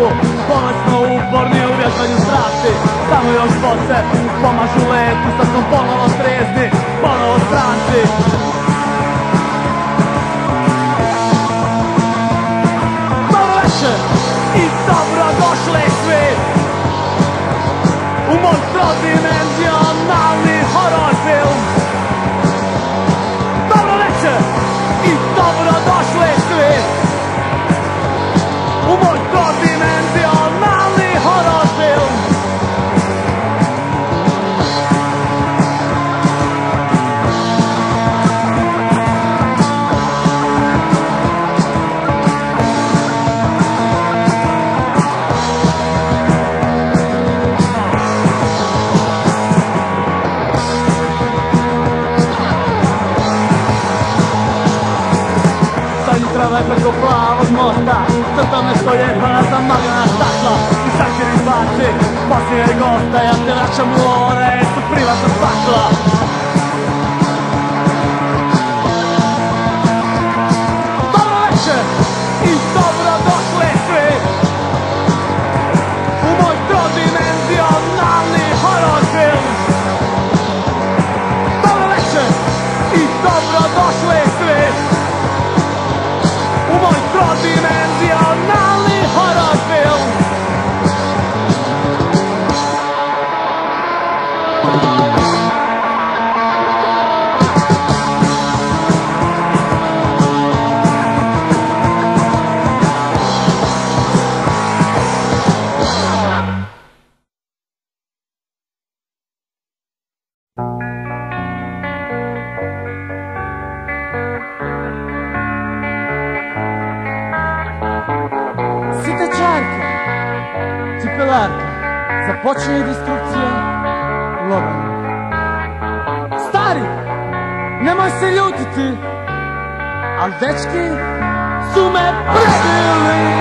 klubu, bolesno uporni u vježbanju strasti. Samo još boce pomažu letu, sad smo ponovo trezni, ponovo stranci. Dobro večer i dobro došli svi u moj trodimenzionalni horror film. Dobro večer i dobro došli svi u moj trodimenzionalni horror film. Preko plavog mosta crta me što je pana zamagana stakla i sakiri baci poslije gosta, ja te vraćam u more su privatna pakla. Dobro večer i dobro došli svi u moj trodimenzionalni horror film. Dobro večer i dobro došli svi u moj trodimenzionalni horror film. Započinje destrukcija logana. Stari, nemoj se ljutiti, al dečki su me prebili.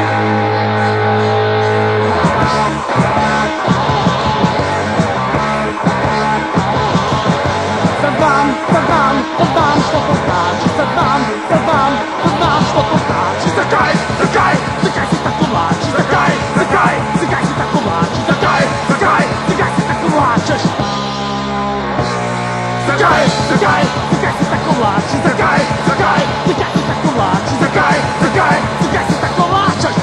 Sad znam što to znači, sad znam što to znači. Zakaj si tako mlači, zakaj si tako mlači, zakaj si tako mlačeš? Zakaj si tako mlači, zakaj si tako mlači, zakaj si tako mlačeš?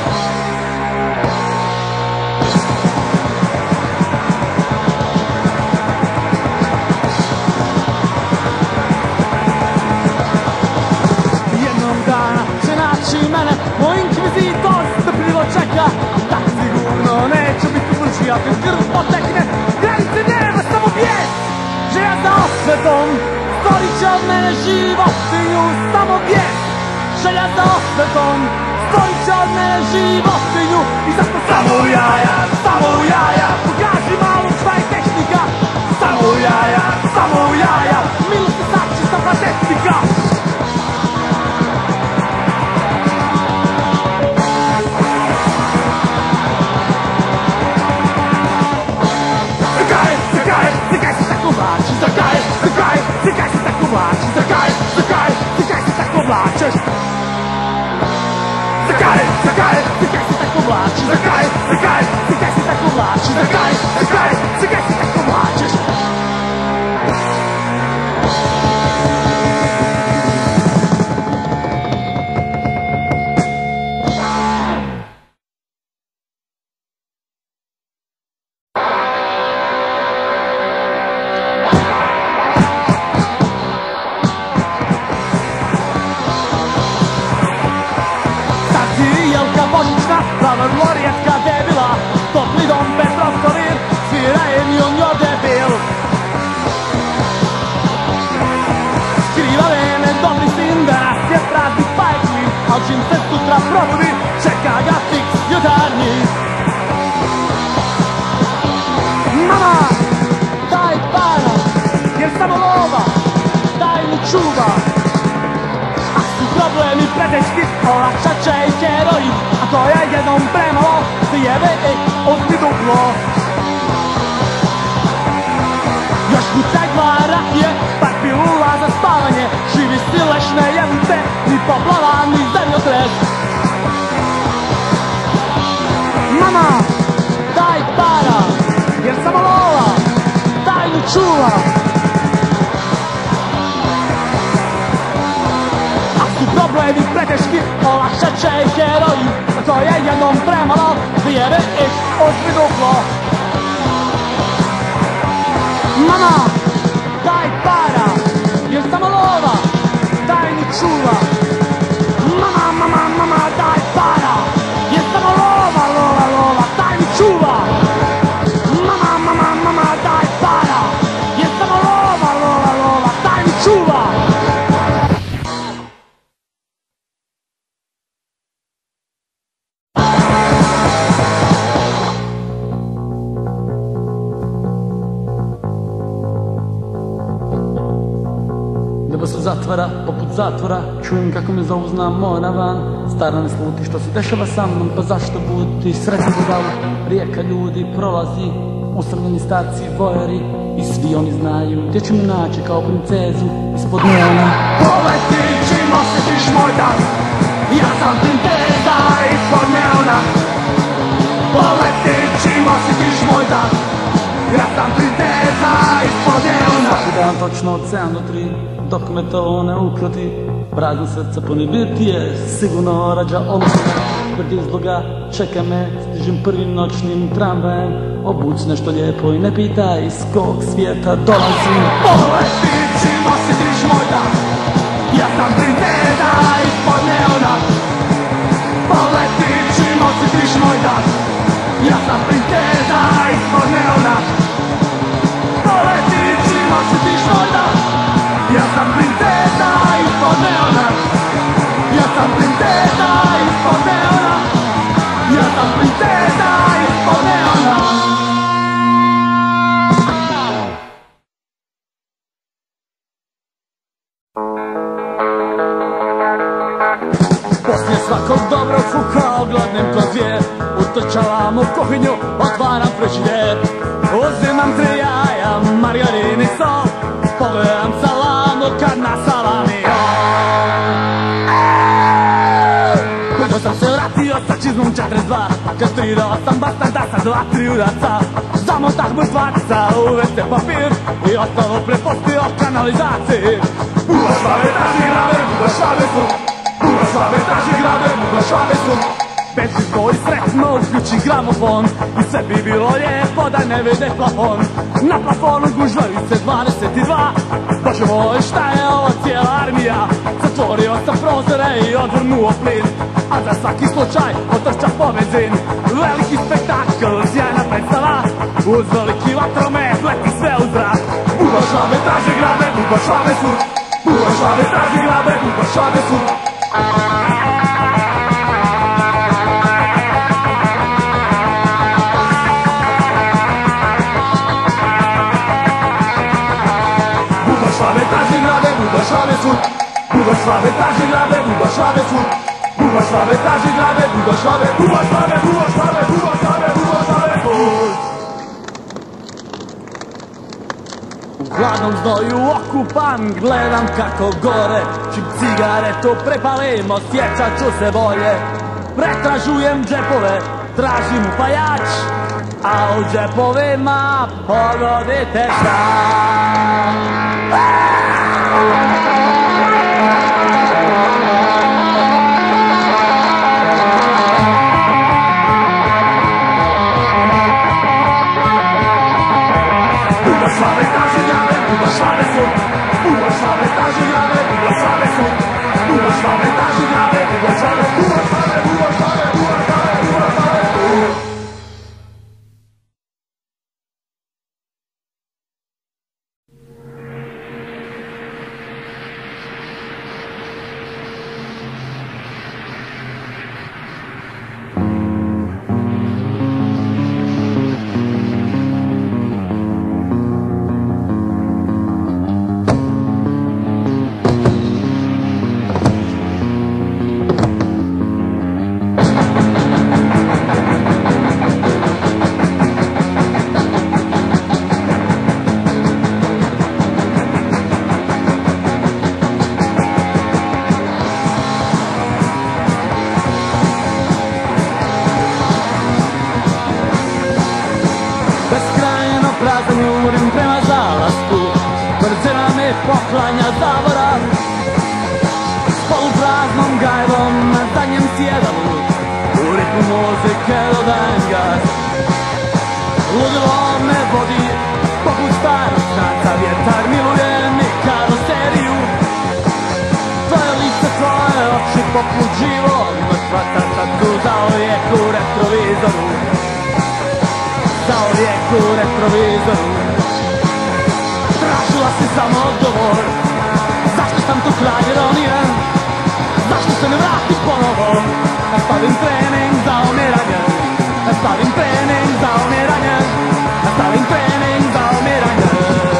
Jednog dana će naći mene moj inkvizitor strpljivo čeka, tak sigurno neću biti brži, a kad krv potekne granice nema samo bijes. Želja za osvetom stvorit će od mene životinju, samo bijes. Želja za osvetom stvorit će od mene životinju i zato samo u jaja pokaži malo šta je tehnika. Samo u jaja milost je sačista patetika. Zakaj si tako mlači, zakaj si tako mlači, zakaj si tako mlačeš? Zakaj si tako mlači, zakaj si tako mlači, zakaj si tako mlačeš? Čim se sutra probudi, čeka ga fiks jutarnji. Mama, daj para, jer samo lova, daj mi čuva. A su problemi preteški, olakšat će i heroin. Ako je jednom premalo, se jebe ozmi duplo. Još mi tegla rakije, par pilula za spavanje. Živi si lešne jebute, ni poplava, ni zemljotres. Mama, čuva. A su problemi preteški, olakšat će ih heroji. To je jednom premalo, vjere ih odviduklo. Mama, daj para, jer samo lova, daj mi čuva. Mama, daj para, jer samo lova, daj mi čuva. Mama, daj para, jer samo lova, daj mi čuva. Nebo se zatvara, poput zatvora, čujem kako me zovu, znam mora van. Stara ne sluti što se dešava sa mnom, pa zašto budi srećan budalu. Rijeka ljudi prolazi, usrmljeni starci, vojari, i svi oni znaju gdje ću me naći kao princezu ispod neona. Poleti čim osjetiš moj dan, ja sam princeza ispod neona. Poleti čim osjetiš moj dan, ja sam princeza ispod neona. Svaki dan točno od 7 do 3, dok me to ne ukroti, prazno srce puni birtije, sigurno rađa olusne. Brdi izloga, čeka me, stižem prvim noćnim tramvajem. Obuć nešto lijepo i ne pitaj iz kog svijeta dolazim. Poleti čim osjetiš moj dan, ja sam princeza ispod neona. Poleti čim osjetiš moj dan, ja sam princeza ispod neona. Poleti čim osjetiš moj dan, ja sam princeza ispod neona. Ja sam princeza ispod neona. Ja sam princeza ispod neona. Poslije svakog dobrog fuka ogladnem ko zvijer, utrčavam u kuhinju, otvaram frižider. Uzimam 3 jaja, margarin i sol, pogledam salamu kad na salami Kućo sam se vratio sa čizmom 42, kastrirao sam bastarda sa 2-3 udaca. Zamotah mrtvaca u WC papir i ostalo prepustio kanalizaciji. Bubašvave taži grave, bubašvave su, bubašvave taži grave, bubašvave su. Bezizgo i sretno uključi gramofon i sve bi bilo lijepo da ne vide plafon. Na plafonu gužvavice 22, Bože moj šta je ovo cijela armija. Zatvorio sam prozore i odvrnuo plin, a za svaki slučaj otrča po benzin. Veliki spektakl, sjajna predstava, uz veliki vatromet leti sve u zrak. Bubašvave traže grabe, bubašvave su, bubašvave traže grabe, bubašvave su. Bubašvave traži grabe, bubašvave su, bubašvave traži grabe, bubašvave, bubašvave, bubašvave, bubašvave, bubašvave su. U hladnom znoju okupan, gledam kako gore, čim cigaretu prepalim, osjećat ću se bolje. Pretražujem džepove, tražim upajač, a u džepovima pogodite šta. Bubašvave traži grabe, bubašvave su, bubašvave traži grabe, bubašvave su, bubašvave traži grabe, bubašvave, bubašvave, bubašvave, bubašvave, bubašvave su. na zaborav. S polupraznom gajbom na zadnjem sjedalu, u ritmu muzike dodajem gas. Ludilo me vodi poput starog znanca, vjetar miluje mi karoseriju. Tvoje lice, tvoje oči poput živog mrtva tatu, zauvijek u retrovizoru, zauvijek u retrovizoru. Tražila si samo odgovor, zašto sam tu kralj ironije, zašto se ne vratim ponovo. Nastavim trening za umiranje, nastavim trening za umiranje, nastavim trening za umiranje.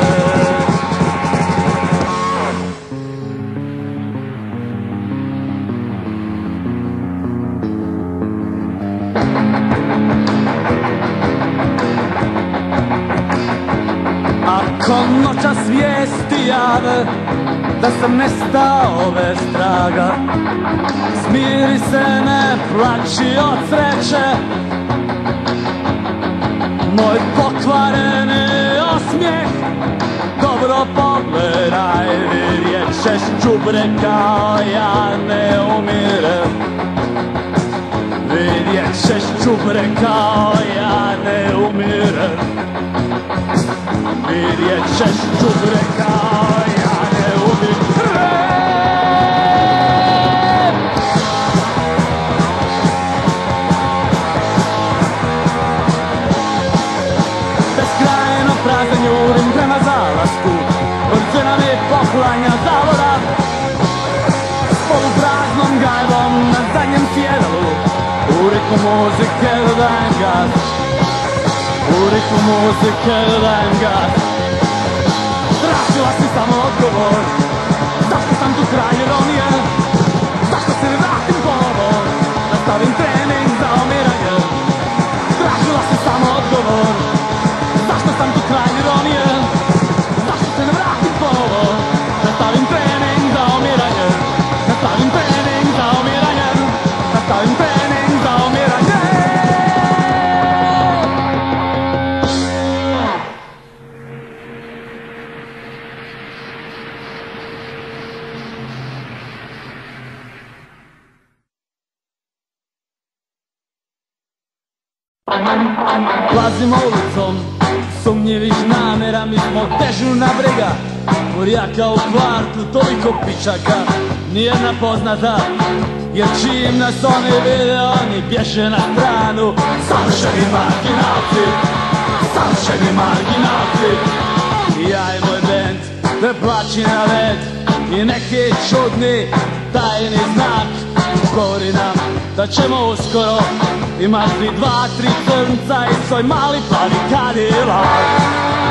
Ako noća svijesti jave da sam nestao bez traga, smiri se, ne plači od sreće. Moj pokvareni osmijeh dobro pogledaj, vidjet ćeš đubre kao ja ne umirem. Vidjet ćeš đubre kao ja ne umirem. Vidjet ćeš đubre kao ja ne umirem. Beskrajno prazan jurim prema zalasku, brzina mi poklanja zavoda. S polupraznom gajbom na zadnjem sjedalu, u ritmu muzike dodajem gas. U ritmu muzike dodajem gas. Tražila si samo odgovor, zašto sam tu kralj ironije, zašto se ne vratim ponovo, nastavim trening za umiranje. Tražila si samo odgovor, zašto sam tu kralj ironije, zašto se ne vratim ponovo, nastavim trening za umiranje, nastavim trening za umiranje, nastavim trening za umiranje. Plazimo ulicom sumnjivih namjera, mi smo dežurna briga, kurjaka u kvartu, toliko pičaka, nijedna poznata, jer čim nas oni vide, oni bježe na stranu. Savršeni marginalci, savršeni marginalci. Ja i moj bend te plaći na red i neki čudni tajni znak govori nam da ćemo uskoro imati 2-3 crnca i svoj mali plavi Cadillac.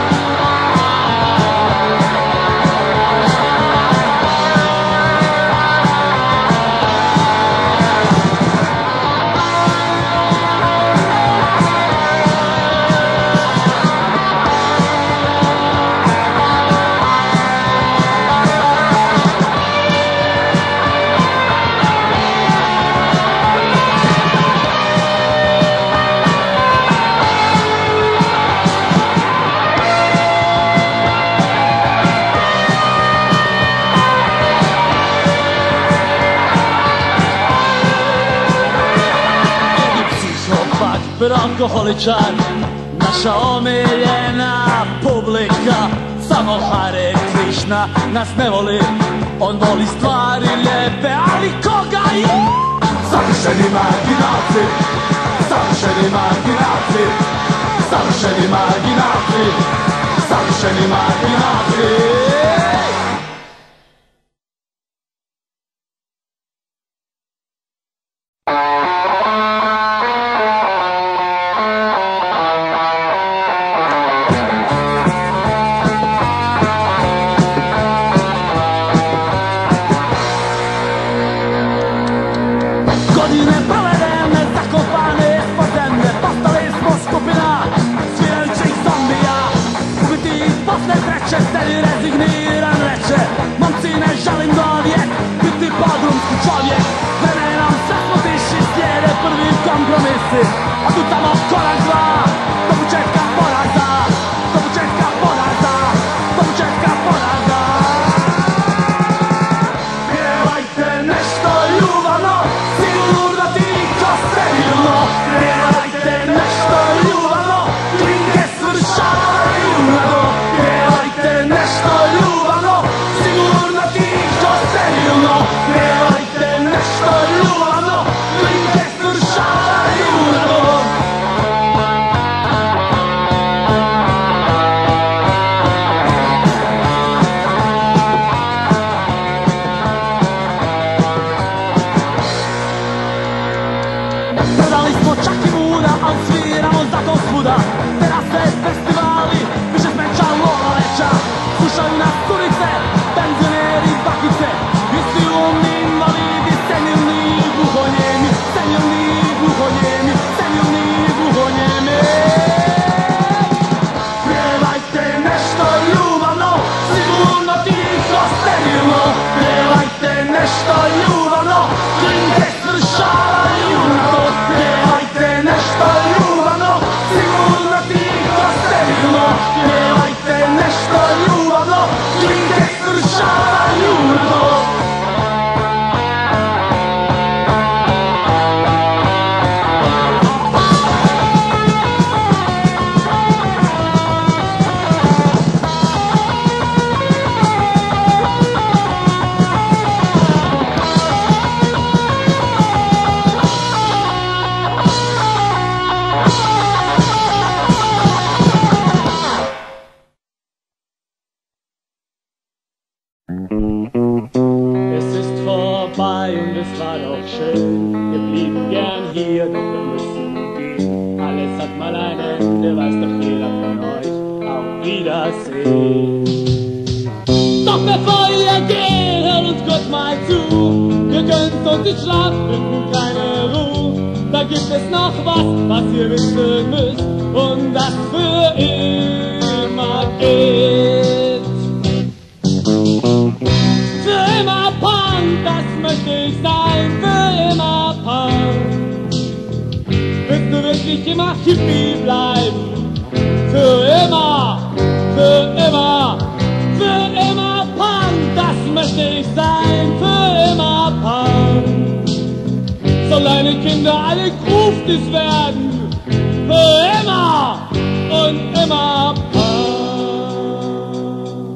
Alkoholičar, naša omiljena publika, samo Hare Krishna nas ne voli, on voli stvari lijepe, ali koga je? Savršeni marginalci, savršeni marginalci, savršeni marginalci, savršeni marginalci. Sviraju će ih zombija, ubiti ih posle treće, sedi rezigniran reći schön, wir blieben gern hier, doch wir müssen gehen. Alles hat mal ein Ende, weiß doch jeder von euch. Auf Wiedersehen. Doch bevor ihr geht, hört uns kurz mal zu. Wir können uns nicht schlafen, finden keine Ruhe. Da gibt es noch was ihr wissen müsst und das für immer geht. Für immer Punk, das möchte ich sein, für immer Punk. Willst du wirklich immer Hippie bleiben? Für immer, für immer, für immer Punk, das möchte ich sein, für immer Punk. Solange Kinder alle Gruftis werden, für immer und immer Punk.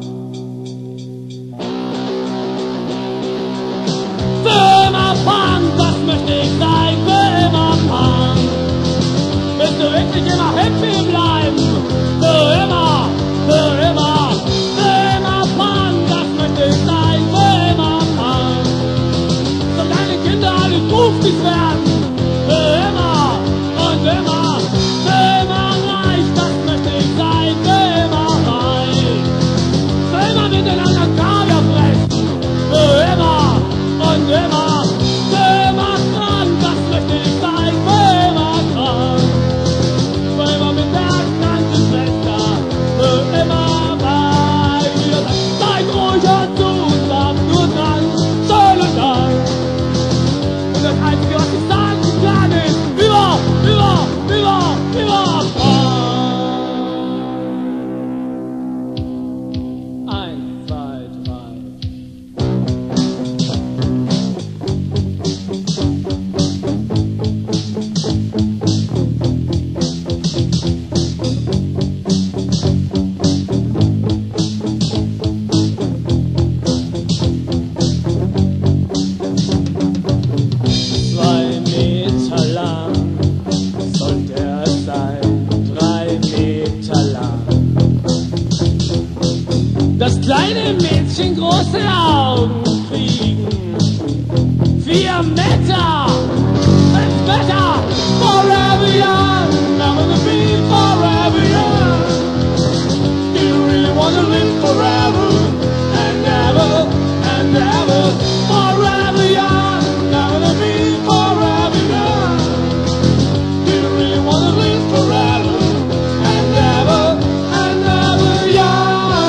Für immer Punk, das möchte ich sein, für immer Punk. Willst du wirklich immer Hippie bleiben? Für immer, für immer, für immer Punk, das möchte ich sein, für immer Punk. Solange Kinder alle Gruftis werden, für immer und immer, für immer reich, das möchte ich sein, für immer reich. Für immer miteinander Kaviar fressen, für immer und immer, für immer krank, das möchte ich sein, für immer krank. Für immer mit der kranken Schwester, für immer bei mir. Seid ruhig und zusammen, nur dran, schönen Dank. Und das Einzige, was ich sagen kann, ist Viva, Viva, Viva, Viva Punk. 1, 2, 2 Meter lang sollte er sein, 3 Meter lang. Das kleine Mädchen große Augen kriegen, 4 Meter, 5 Meter, forever young, I'm gonna be forever young. Do you really wanna live forever and ever and ever, forever young, I'm gonna be forever young. Do you really wanna live forever and ever young?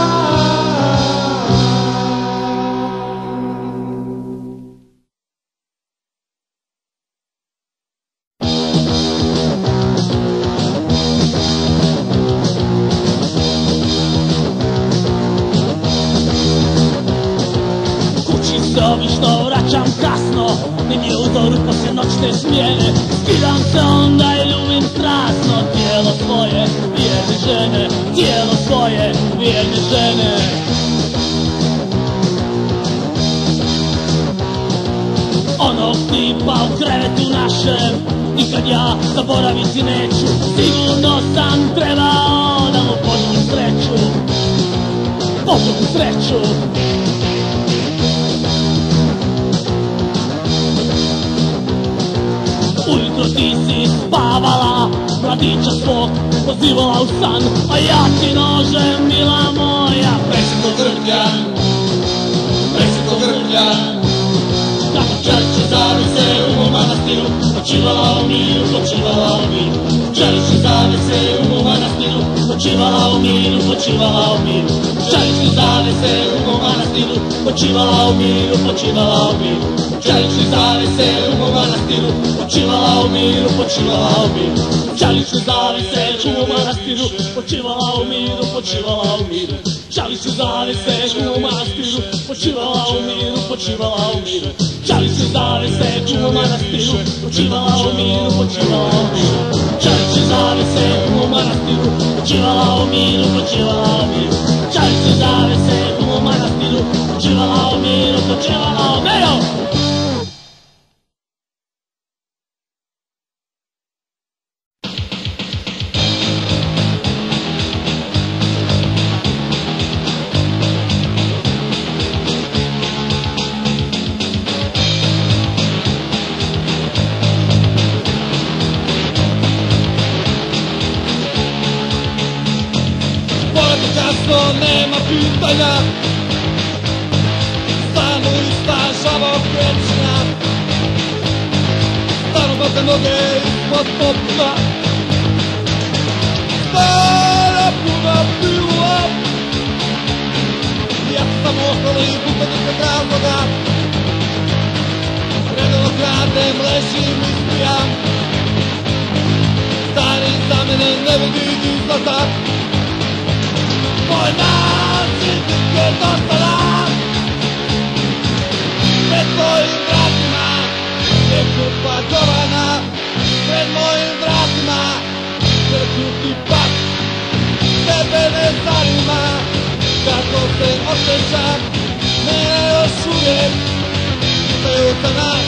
Kući što vraćam kasno, ni mi uzoru poslije noćne smjene. Skidam se onda i ljubim strasno tijelo svoje vjerne žene, tijelo svoje vjerne žene. Onog tipa u krevetu našem nikad ja zaboraviti neću. Sigurno sam trebao da mu poželim sreću, poželim sreću. Ujutro ti si spavala, mladića svog pozivala u san, a ja ti nožem, mila moja, presjeko grbljan. Nakon čelične zavise u mom manastiru, počivala u miru, počivala u miru. Čelične zavise u mom manastiru, počivala u miru, počivala u miru. Čelične zavise u mom manastiru, počivala u miru, počivala u miru. Čelične zavise u mom manastiru, počivala u miru, počivala u miru. Čelične zavise u mom manastiru, počivala u miru, počivala u miru. Čelične zavise u mom manastiru, počivala u miru, počivala u miru. Čelične zavise u mom manastiru, počivala u miru, počivala u miru. Čelične zavise u mom manastiru, počivala u miru, počivala u miru. Čelične zavise u mom manastiru, počivala u miru, počivala u miru. nema pitanja. Stanu i stažava okrećena, stanu bate noge ispod popuna. Stara puna pila, ja sam okolo i puta nikad razloga. Redovno kradem, ležim i spijam. Stari za mene ne vidi izlata. Moj nasljednik je dosta pred mojim vratima je kupa govana. Pred mojim vratima crknuti pak. Tebe ne zanima kako se osjećam. Mene još uvijek pitaju za nas.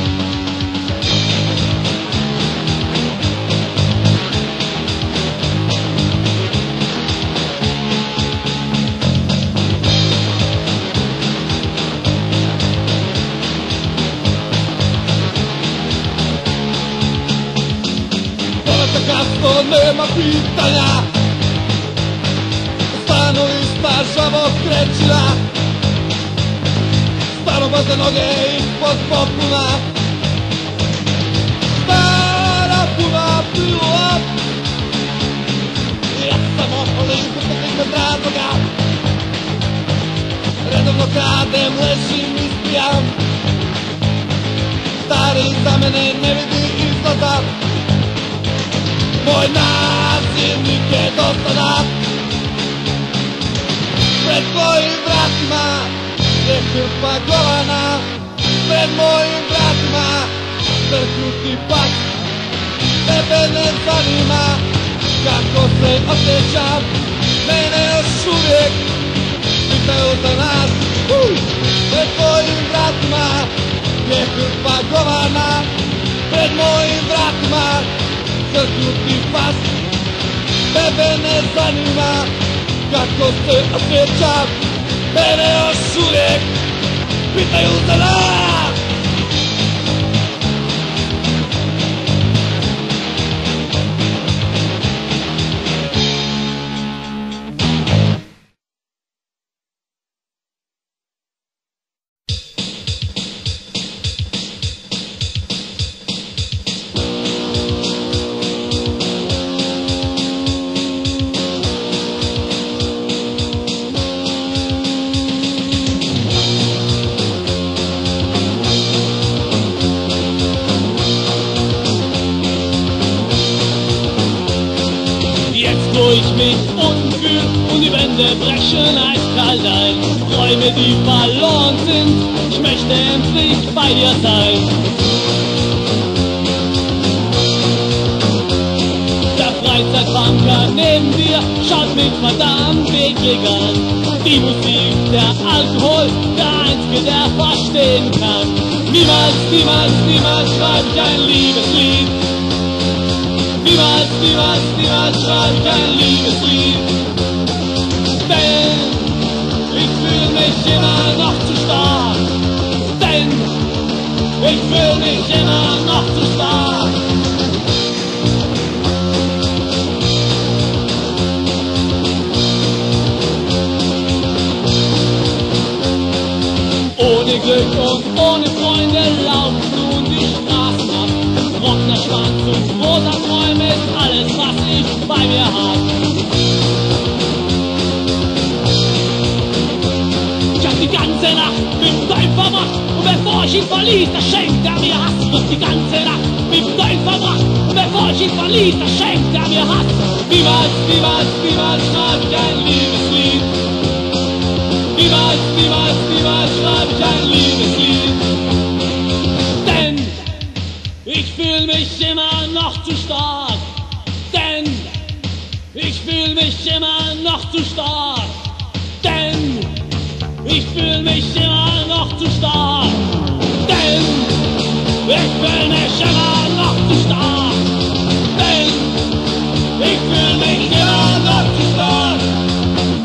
Kasno nema pitanja, stanu i stažavo krećila, staro bate noge ispod popuna. Stara puna pila, ja sam okolo i puta nikad razloga. Redovno kradem, ležim i spijam. Stari za mene ne vidi izgleda. Moj nasljednik je dosta dat. Pred tvojim vratima je hrpa govana. Pred mojim vratima crknuti pak. Tebe ne zanima kako se osjećam. Mene još uvijek pitaju za nas. Pred tvojim vratima je hrpa govana. Pred mojim vratima crknuti pas. Tebe ne zanima kako se osjećam. Mene još uvijek pitaju za nas. Ich mich unfühl und die Wände brechen eiskalt ein. Träume, die verloren sind, ich möchte endlich bei dir sein. Der Freizeitbanker neben dir schaut mich verdammt eklig an. Die Musik, der Alkohol, der Einzige, der verstehen kann. Niemals, niemals, niemals schreibe ich ein Liebeslied. Niemals, niemals, niemals schreib ich ein Liebeslied. Denn ich fühl mich immer noch zu stark. Denn ich fühl mich immer noch zu stark. Ohne Glück und ohne Freunde laufen nun die Straßen ab. Trockener Schwanz und rosa Träume ist alles, was ich bei mir hab. Ich hab die ganze Nacht mit dem Teufel verbracht und bevor ich ihn verließ, da schenkt er mir Hass. Ich hab die ganze Nacht mit dem Teufel verbracht und bevor ich ihn verließ, da schenkt er mir Hass. Niemals, niemals, niemals schreib ich ein Liebeslied. Niemals, niemals, niemals schreib ich ein Liebeslied. Denn ich fühl mich immer noch zu stark. Denn ich fühl mich immer noch zu stark. Denn ich fühl mich immer noch zu stark. Denn ich fühl mich immer noch zu stark. Denn ich fühl mich immer noch zu stark.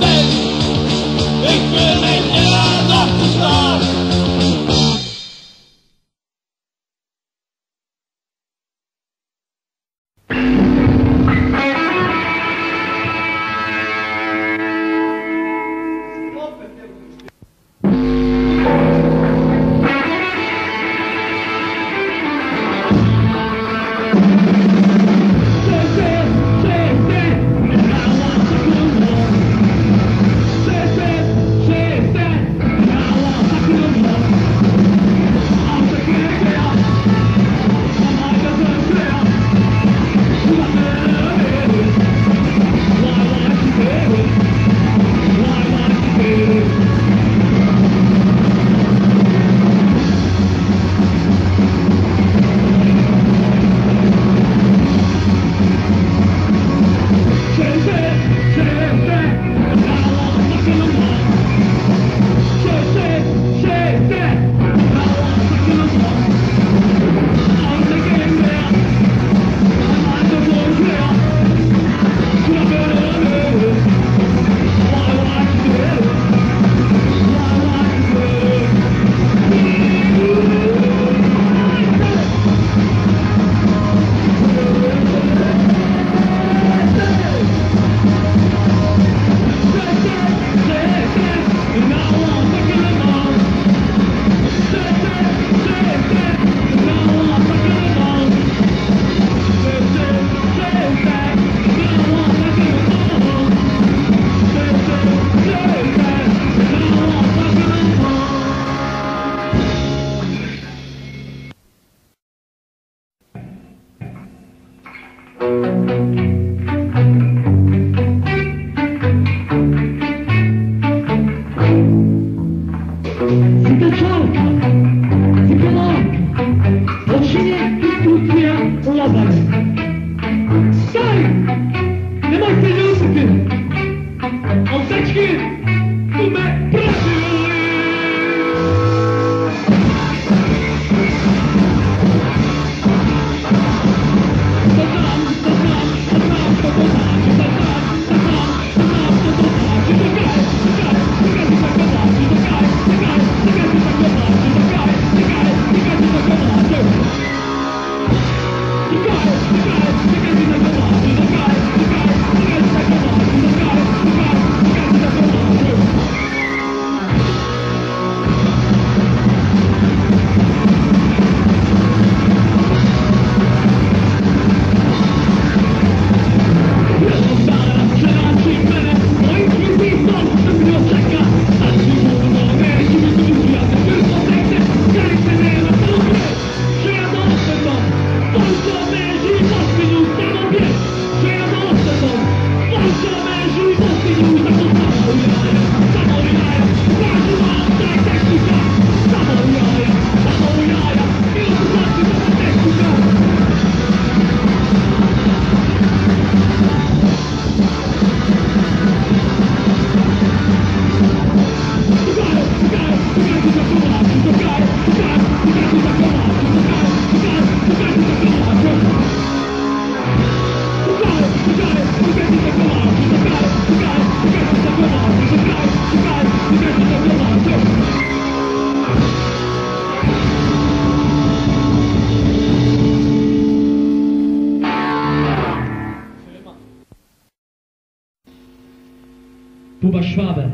Tečarka, cyklowanka, počinje instrukcija Lazare. Stari, nemoj se ljutiti, ali dečki su me presili. Buba Švabe.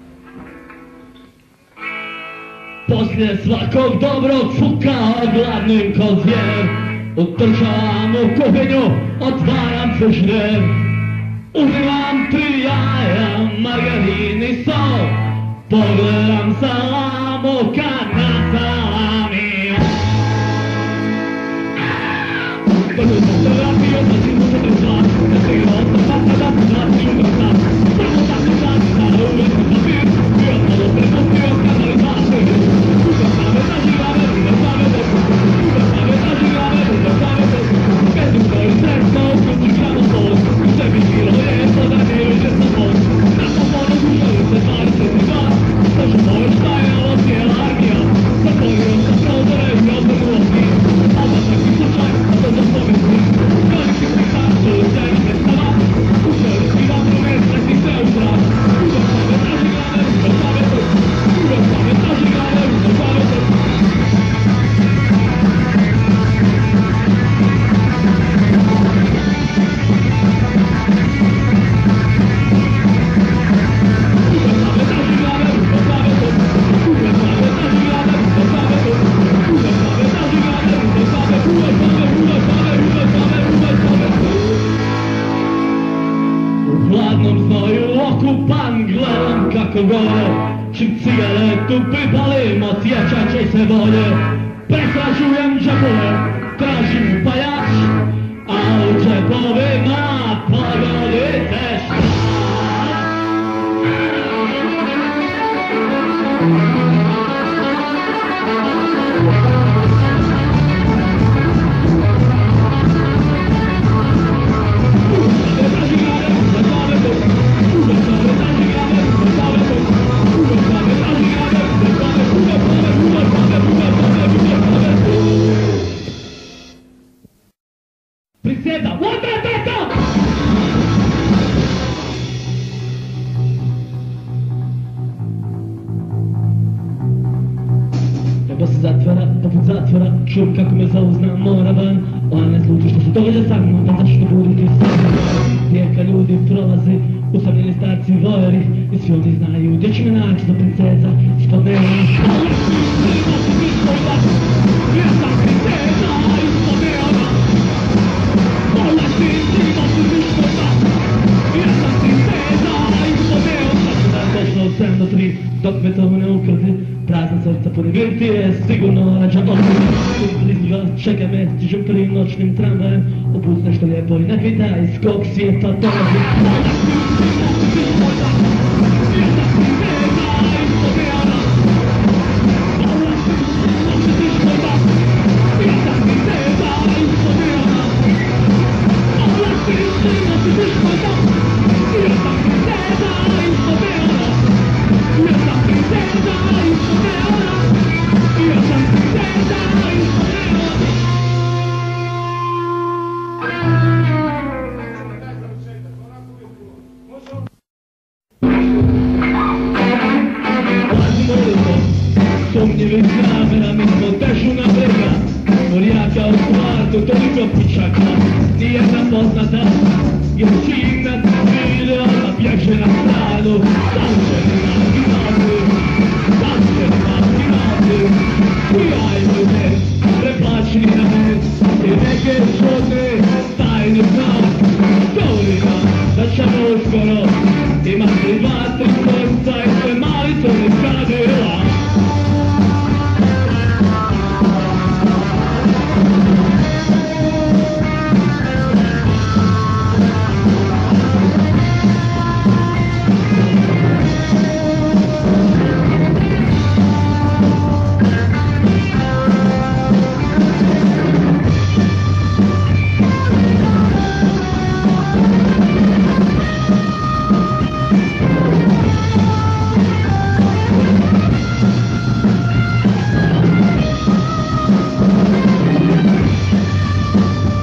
Poslije svakog dobrog fuka gladnim ko zvijer, utržavam u kuhinju, otvaram frižider, uzimam 3 jaja, margarini sol, pogledam salamu kad na salami. Prvo sam se vratio, zatim mu se prezvat, kad se je odnosat, da se vrati u vrtat. Samo da se vrati na ulicu papir, i odmalo prepustio kanalizaciju. Uvek same zaživave, uvek same deku, uvek same zaživave, uvek same deku. Kad im koji sredstvo, kući gramo sol, u sebi bilo je to da ne uđe sa vol. Na pomodu dušaju se 22, slušao moj šta je ovo cijela armija. Zatvorio sam prozore i odvrnuo svi, oba svaki slučaj, a to za povesti. Veliki prihar, to je sjajna predstava, učeli svi da promestiti se u zrak. Uvek same zaživave, uvek same deku, uvek same zaživave, uvek same deku. Okupan gledam kako gore, čim cigaretu pripalim, osjećat će se bolje. Prehlađujem džepove, tražim pajač, a u džepovima pogodite šta. Prisjeda, nebo se zatvara, poput zatvora, čujem kako me zauzna mora van. Ona ne sluči što se događa sa mnom, da zašto buditi sam. Tijeka ljudi prolazi, usamljeni starci vojeri, i svi oni znaju gdje će me naći za princeza, ispod nema. Ja sam princeza, ispod nema. Ona princeza, ja sam princeza, ispod nema. Došlo od 7 do 3, dok me to ne ukradi. Prazna srca puni virtije, sigurno rađam osim. Blizu vas čeka me, stižem prvim noćnim tramvajem. Opust nešto lijepo i ne pitaj iz kog svijeta dolazi. Ja sam princeza, ispod nema. ogni vita veramente contesto una brega, moriaca o quarto, todo il picciacca, di una postata, io ci innanzitutto la piace la strada, tante mattinate, qui hai voi tre facili da me, e ne che sono, stai nel Torina, lasciamo scoro, e ma private forza e se mai sono caderà.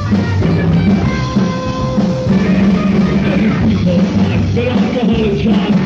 But alcohol is hot.